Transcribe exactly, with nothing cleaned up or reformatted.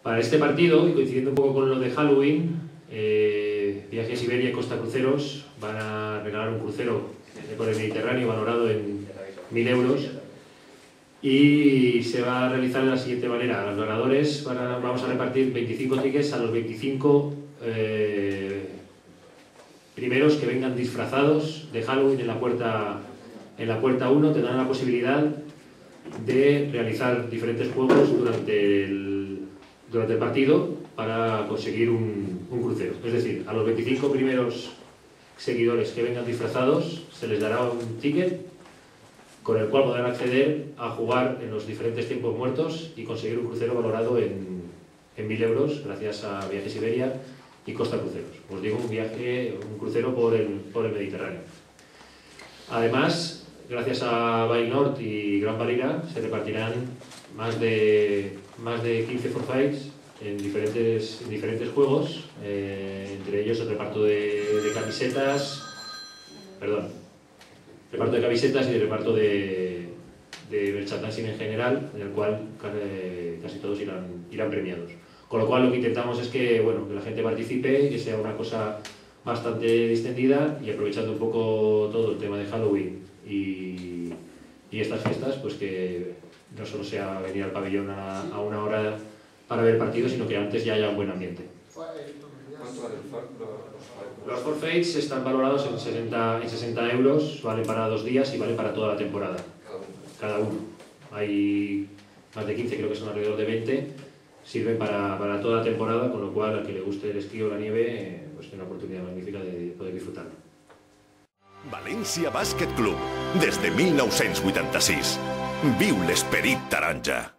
Para este partido, y coincidiendo un poco con lo de Halloween, eh, Viajes Iberia y Costa Cruceros van a regalar un crucero por el Mediterráneo valorado en mil euros y se va a realizar de la siguiente manera. A los ganadores van a, vamos a repartir veinticinco tickets a los veinticinco eh, primeros que vengan disfrazados de Halloween en la puerta en la puerta uno. Tendrán la posibilidad de realizar diferentes juegos durante el, durante el partido para conseguir un, un crucero. Es decir, a los veinticinco primeros seguidores que vengan disfrazados se les dará un ticket con el cual podrán acceder a jugar en los diferentes tiempos muertos y conseguir un crucero valorado en, en mil euros gracias a Viajes Iberia y Costa Cruceros. Os digo, un viaje, un crucero por el, por el Mediterráneo. Además, gracias a Bailnord y Gran Valira se repartirán más de, más de quince forfaits en diferentes, en diferentes juegos, eh, entre ellos el reparto de, de camisetas, perdón, reparto de camisetas y el reparto de, de merchandising en general, en el cual eh, casi todos irán, irán premiados. Con lo cual lo que intentamos es que, bueno, que la gente participe, que sea una cosa bastante distendida y aprovechando un poco todo el tema de Halloween y, y estas fiestas, pues que no solo sea venir al pabellón a, a una hora para ver partidos, sino que antes ya haya un buen ambiente. Los forfaits están valorados en sesenta, en sesenta euros, valen para dos días y valen para toda la temporada, cada uno. Hay más de quince, creo que son alrededor de veinte, sirven para, para toda la temporada, con lo cual al que le guste el esquí o la nieve, pues tiene una oportunidad magnífica de poder disfrutarlo. València Bàsquet Club, des de mil nou-cents vuitanta-sis. Viu l'esperit taronja.